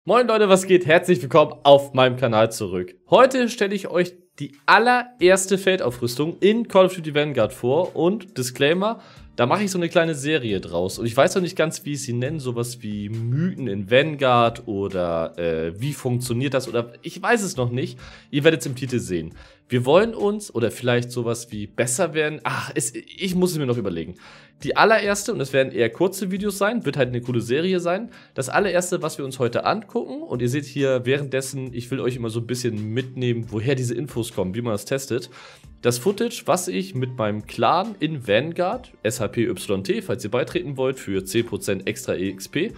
Moin Leute, was geht? Herzlich willkommen auf meinem Kanal zurück. Heute stelle ich euch die allererste Feldaufrüstung in Call of Duty Vanguard vor und Disclaimer, da mache ich so eine kleine Serie draus und ich weiß noch nicht ganz, wie ich sie nenne, sowas wie Mythen in Vanguard oder wie funktioniert das oder ich weiß es noch nicht. Ihr werdet es im Titel sehen. Wir wollen uns, oder vielleicht sowas wie besser werden, ich muss es mir noch überlegen. Die allererste, und das werden eher kurze Videos sein, wird halt eine coole Serie sein. Das allererste, was wir uns heute angucken, und ihr seht hier währenddessen, ich will euch immer so ein bisschen mitnehmen, woher diese Infos kommen, wie man das testet. Das Footage, was ich mit meinem Clan in Vanguard, SHPYT, falls ihr beitreten wollt, für 10% extra EXP,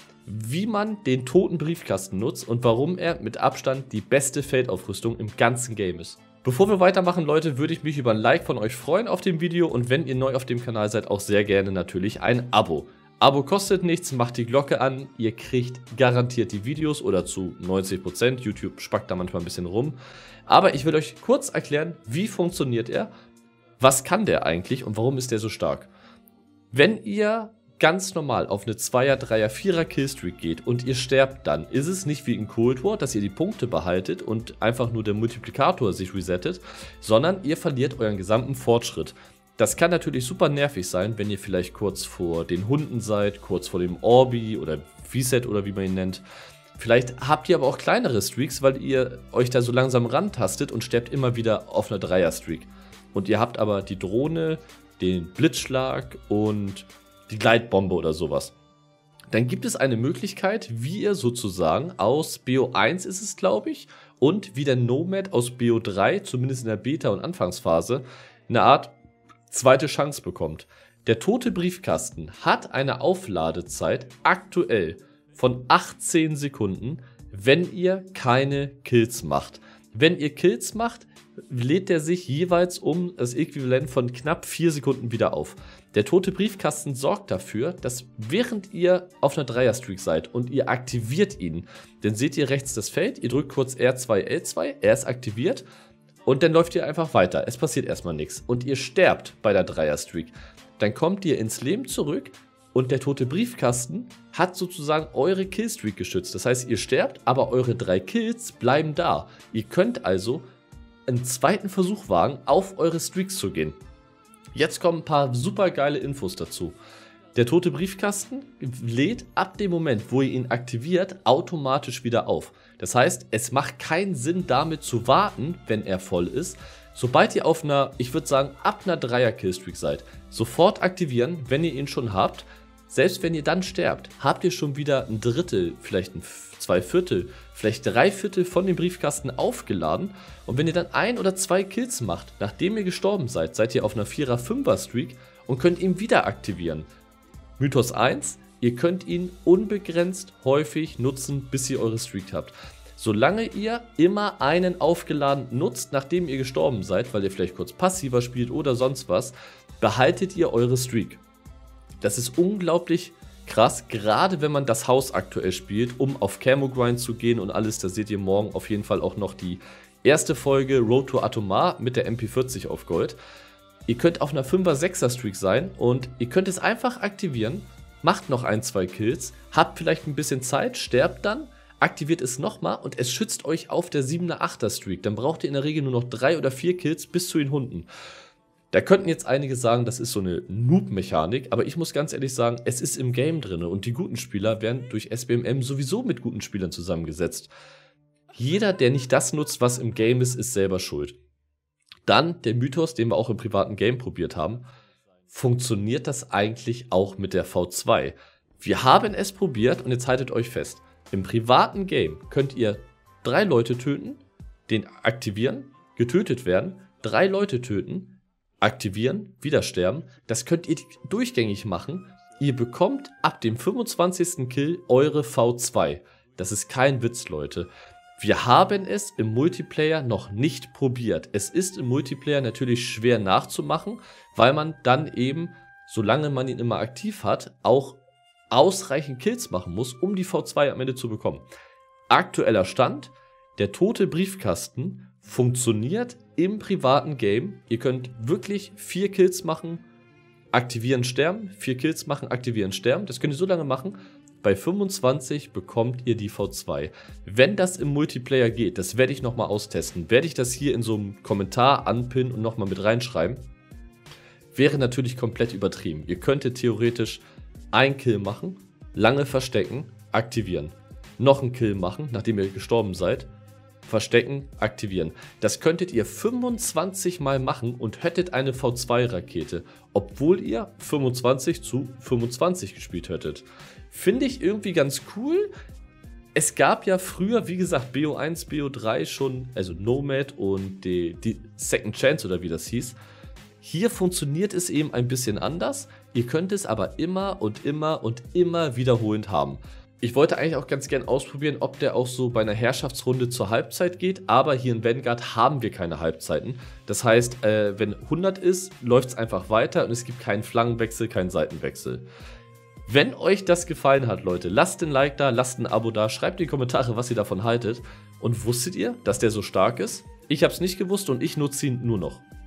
wie man den toten Briefkasten nutzt und warum er mit Abstand die beste Feldaufrüstung im ganzen Game ist. Bevor wir weitermachen, Leute, würde ich mich über ein Like von euch freuen auf dem Video und wenn ihr neu auf dem Kanal seid, auch sehr gerne natürlich ein Abo. Abo kostet nichts, macht die Glocke an, ihr kriegt garantiert die Videos oder zu 90%, YouTube spackt da manchmal ein bisschen rum. Aber ich will euch kurz erklären, wie funktioniert er, was kann der eigentlich und warum ist der so stark. Wenn ihr ganz normal auf eine 2er, 3er, 4er Killstreak geht und ihr sterbt dann, ist es nicht wie in Cold War, dass ihr die Punkte behaltet und einfach nur der Multiplikator sich resettet, sondern ihr verliert euren gesamten Fortschritt. Das kann natürlich super nervig sein, wenn ihr vielleicht kurz vor den Hunden seid, kurz vor dem Orbi oder V-Set oder wie man ihn nennt. Vielleicht habt ihr aber auch kleinere Streaks, weil ihr euch da so langsam rantastet und sterbt immer wieder auf einer 3er-Streak. Und ihr habt aber die Drohne, den Blitzschlag und die Gleitbombe oder sowas. Dann gibt es eine Möglichkeit, wie ihr sozusagen aus BO1 ist es, glaube ich, und wie der Nomad aus BO3, zumindest in der Beta- und Anfangsphase, eine Art zweite Chance bekommt. Der tote Briefkasten hat eine Aufladezeit aktuell von 18 Sekunden, wenn ihr keine Kills macht. Wenn ihr Kills macht, lädt er sich jeweils um das Äquivalent von knapp 4 Sekunden wieder auf. Der tote Briefkasten sorgt dafür, dass während ihr auf einer 3er-Streak seid und ihr aktiviert ihn, dann seht ihr rechts das Feld, ihr drückt kurz R2, L2, er ist aktiviert und dann läuft ihr einfach weiter. Es passiert erstmal nichts und ihr sterbt bei der 3er-Streak. Dann kommt ihr ins Leben zurück und der tote Briefkasten hat sozusagen eure Killstreak geschützt. Das heißt, ihr sterbt, aber eure 3 Kills bleiben da. Ihr könnt also einen zweiten Versuch wagen, auf eure Streaks zu gehen. Jetzt kommen ein paar super geile Infos dazu. Der tote Briefkasten lädt ab dem Moment, wo ihr ihn aktiviert, automatisch wieder auf. Das heißt, es macht keinen Sinn, damit zu warten, wenn er voll ist. Sobald ihr auf einer, ich würde sagen, ab einer 3er-Killstreak seid, sofort aktivieren, wenn ihr ihn schon habt. Selbst wenn ihr dann sterbt, habt ihr schon wieder ein Drittel, vielleicht ein 2/4, vielleicht 3/4 von dem Briefkasten aufgeladen. Und wenn ihr dann 1 oder 2 Kills macht, nachdem ihr gestorben seid, seid ihr auf einer 4er, 5er Streak und könnt ihn wieder aktivieren. Mythos 1, ihr könnt ihn unbegrenzt häufig nutzen, bis ihr eure Streak habt. Solange ihr immer einen aufgeladen nutzt, nachdem ihr gestorben seid, weil ihr vielleicht kurz passiver spielt oder sonst was, behaltet ihr eure Streak. Das ist unglaublich krass, gerade wenn man das Haus aktuell spielt, um auf Camo Grind zu gehen und alles. Da seht ihr morgen auf jeden Fall auch noch die erste Folge Road to Atomar mit der MP40 auf Gold. Ihr könnt auf einer 5er, 6er Streak sein und ihr könnt es einfach aktivieren, macht noch 1, 2 Kills, habt vielleicht ein bisschen Zeit, sterbt dann, aktiviert es nochmal und es schützt euch auf der 7er, 8er Streak. Dann braucht ihr in der Regel nur noch 3 oder 4 Kills bis zu den Hunden. Da könnten jetzt einige sagen, das ist so eine Noob-Mechanik, aber ich muss ganz ehrlich sagen, es ist im Game drin und die guten Spieler werden durch SBMM sowieso mit guten Spielern zusammengesetzt. Jeder, der nicht das nutzt, was im Game ist, ist selber schuld. Dann der Mythos, den wir auch im privaten Game probiert haben, funktioniert das eigentlich auch mit der V2? Wir haben es probiert und jetzt haltet euch fest. Im privaten Game könnt ihr 3 Leute töten, den aktivieren, getötet werden, 3 Leute töten, aktivieren, wieder sterben. Das könnt ihr durchgängig machen. Ihr bekommt ab dem 25. Kill eure V2. Das ist kein Witz, Leute. Wir haben es im Multiplayer noch nicht probiert. Es ist im Multiplayer natürlich schwer nachzumachen, weil man dann eben, solange man ihn immer aktiv hat, auch ausreichend Kills machen muss, um die V2 am Ende zu bekommen. Aktueller Stand, der tote Briefkasten funktioniert im privaten Game. Ihr könnt wirklich 4 Kills machen, aktivieren, sterben, 4 Kills machen, aktivieren, sterben. Das könnt ihr so lange machen, bei 25 bekommt ihr die V2. Wenn das im Multiplayer geht, das werde ich nochmal austesten, werde ich das hier in so einem Kommentar anpinnen und nochmal mit reinschreiben. Wäre natürlich komplett übertrieben. Ihr könntet theoretisch einen Kill machen, lange verstecken, aktivieren. Noch einen Kill machen, nachdem ihr gestorben seid, verstecken, aktivieren. Das könntet ihr 25 Mal machen und hättet eine V2-Rakete, obwohl ihr 25 zu 25 gespielt hättet. Finde ich irgendwie ganz cool. Es gab ja früher, wie gesagt, BO1, BO3 schon, also Nomad und die Second Chance oder wie das hieß. Hier funktioniert es eben ein bisschen anders. Ihr könnt es aber immer und immer und immer wiederholend haben. Ich wollte eigentlich auch ganz gern ausprobieren, ob der auch so bei einer Herrschaftsrunde zur Halbzeit geht, aber hier in Vanguard haben wir keine Halbzeiten. Das heißt, wenn 100 ist, läuft es einfach weiter und es gibt keinen Flankenwechsel, keinen Seitenwechsel. Wenn euch das gefallen hat, Leute, lasst ein Like da, lasst ein Abo da, schreibt in die Kommentare, was ihr davon haltet. Und wusstet ihr, dass der so stark ist? Ich habe es nicht gewusst und ich nutze ihn nur noch.